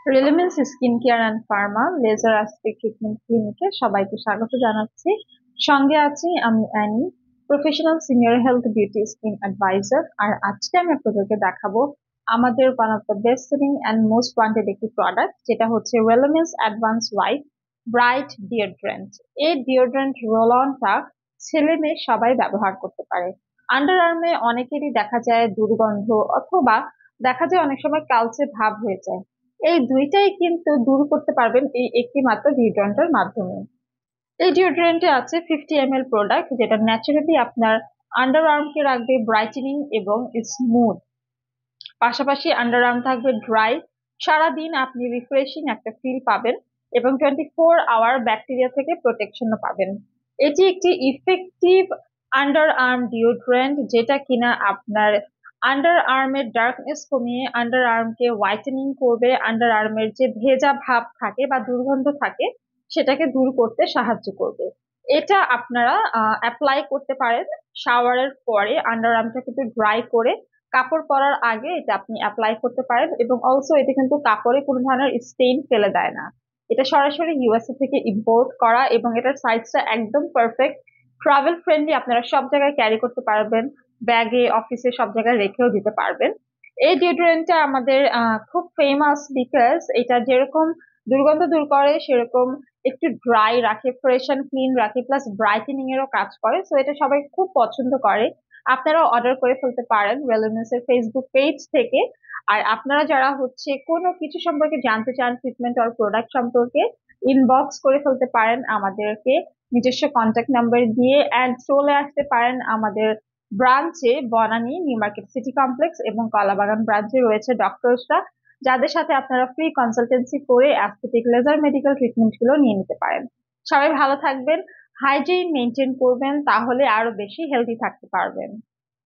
রেলিমেন্স skin care and pharma laser aesthetic treatment ক্লিনিকে সবাইকে স্বাগত জানাচ্ছি। সঙ্গে আছি আমি Annie, professional senior health beauty skin advisor. আর আজকে আমি আপনাদেরকে দেখাবো আমাদের one of the best selling and most wanted একটি প্রোডাক্ট, যেটা হচ্ছে রেলিমেন্স অ্যাডভান্স হোয়াইট ব্রাইট ডিওড্রেন্ট। এই ডিওড্রেন্ট রোল অনটা ছেলে মেয়ে সবাই ব্যবহার করতে পারে। আন্ডার আর্মে অনেকেরই দেখা যায় দুর্গন্ধ, অথবা দেখা যায় অনেক সময় কালচে ভাব হয়ে যায়। এই দুইটাই কিন্তু দূর করতে পারবেন এই একটি মাত্র ডিওড্রেন্টের মাধ্যমে। এই ডিওড্রেন্টে আছে 50 ml প্রোডাক্ট, যেটা ন্যাচারালি আপনার আন্ডার আর্মকে রাখবে ব্রাইটেনিং এবং স্মুথ। পাশাপাশি আন্ডার আর্ম থাকবে ড্রাই, সারাদিন আপনি রিফ্রেশিং একটা ফিল পাবেন এবং 24 আওয়ার ব্যাকটেরিয়া থেকে প্রোটেকশনও পাবেন। এটি একটি ইফেক্টিভ আন্ডার আর্ম ডিওড্রেন্ট, যেটা কিনা আপনার আন্ডার আর্মের ডার্কনেস কমিয়ে আন্ডার আর্মকে হোয়াইটেনিং করবে, আন্ডার আর্মের যে ভেজা ভাব থাকে বা দুর্গন্ধ থাকে সেটাকে দূর করতে সাহায্য করবে। এটা আপনারা অ্যাপ্লাই করতে পারেন শাওয়ারের পরে, আন্ডার আর্মটা কিন্তু ড্রাই করে কাপড় পরার আগে এটা আপনি অ্যাপ্লাই করতে পারেন। এবং অলসো এটা কিন্তু কাপড়ে কোনো ধরনের স্টেইন ফেলে দেয় না। এটা সরাসরি ইউএসএ থেকে ইম্পোর্ট করা এবং এটার সাইজটা একদম পারফেক্ট, ট্রাভেল ফ্রেন্ডলি। আপনারা সব জায়গায় ক্যারি করতে পারবেন, ব্যাগে, অফিসে সব জায়গায় রেখেও দিতে পারবেন। এই ডিওড্রেন্টটা আমাদের খুব ফেমাস বিকজ এটা যেরকম দুর্গন্ধ দূর করে, সেরকম একটু ড্রাই রাখে, ফ্রেশ অ্যান্ড ক্লিন রাখে, প্লাস ব্রাইটেনিং এরও কাজ করে। সো এটা সবাই খুব পছন্দ করে। আপনারা অর্ডার করে ফেলতে পারেন রেলুমিন্স এর ফেসবুক পেজ থেকে। আর আপনারা যারা হচ্ছে কোনো কিছু সম্পর্কে জানতে চান, ট্রিটমেন্ট আর প্রোডাক্ট সম্পর্কে, ইনবক্স করে ফেলতে পারেন আমাদেরকে নিজস্ব কন্ট্যাক্ট নাম্বার দিয়ে, অ্যান্ড চলে আসতে পারেন আমাদের ব্রাঞ্চে, Banani new market city complex এবং কলাবাগান ব্রাঞ্চে রয়েছে ডক্টরসরা, যাদের সাথে আপনারা ফ্রি কনসালটেন্সি করে অ্যাস্থেটিক লেজার মেডিকেল ট্রিটমেন্ট গুলো নিয়ে নিতে পারেন। সবাই ভালো থাকবেন, হাইজিন মেনটেন করবেন, তাহলে আরো বেশি হেলদি থাকতে পারবেন।